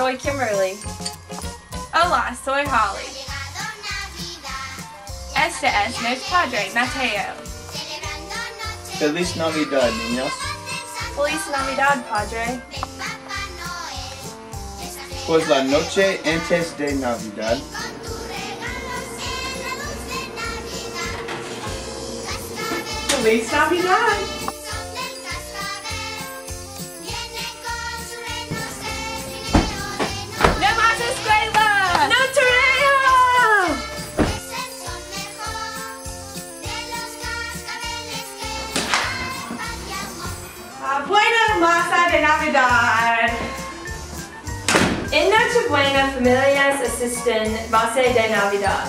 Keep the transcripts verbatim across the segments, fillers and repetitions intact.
soy Kimberly. Hola, soy Holly. Este es nuestro padre, Mateo. Feliz Navidad, niños. Feliz Navidad, padre. Pues la noche antes de Navidad, Feliz Navidad. ¡No más escuela! ¡No torneo! Ah, buena masa de Navidad. En Nochebuena, familias asisten base de Navidad.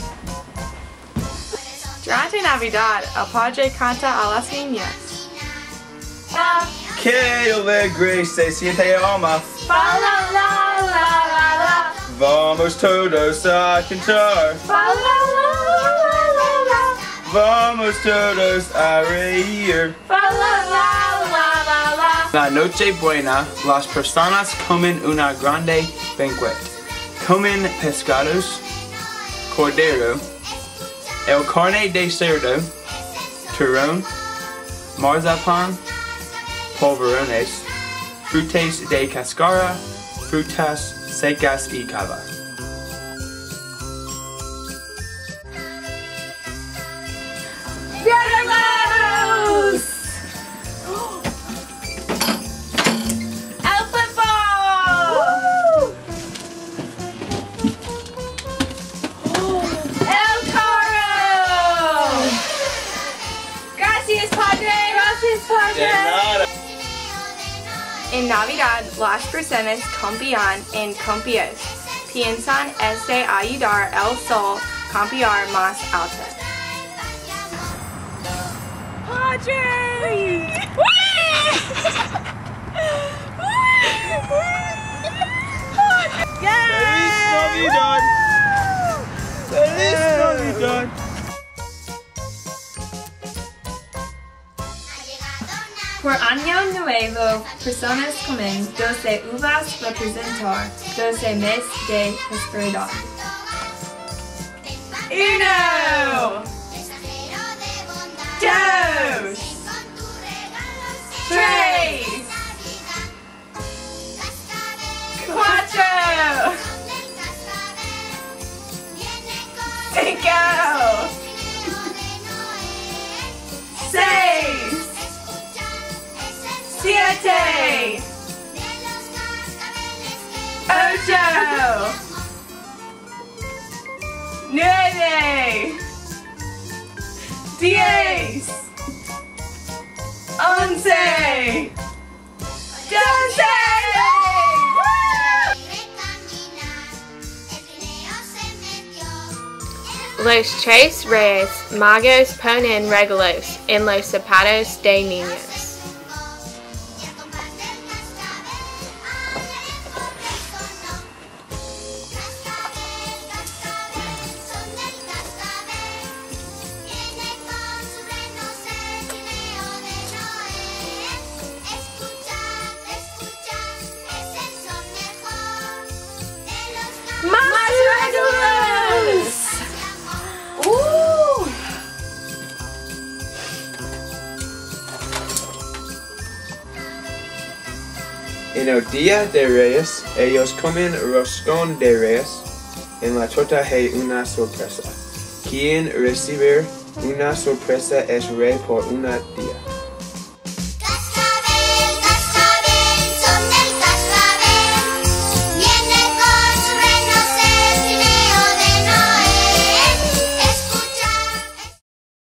Durante Navidad, el padre canta a las niñas. Ah. ¡Qué alegre se siente alma! Fa la la la la la. Vamos todos a cantar. Fa la la la la la. Vamos todos a reír. Fa la la la la la. La Nochebuena, las personas comen una grande banquet. Comen pescados, cordero, el carne de cerdo, turrón, marzapán, polvorones, frutas de cáscara, frutas secas y cava. ¡Regalos! ¡El football! ¡El carro! Gracias, padre. Gracias, padre. De nada. En Navidad, las personas confían en campeones. Piensan es de ayudar al sol campear más alto. Padre! ¡Feliz Navidad! ¡Feliz Navidad! Por Año Nuevo, personas comen doce uvas representar doce meses de prosperidad. Uno, dos, tres, cuatro, cinco, seis, siete, ocho, nueve, diez, once, doce. Los tres reyes magos ponen regalos en los zapatos de niños. ¡Más regalos! ¡Uh! En el día de Reyes, ellos comen roscón de Reyes en la torta hay una sorpresa. Quien recibe una sorpresa es rey por un día.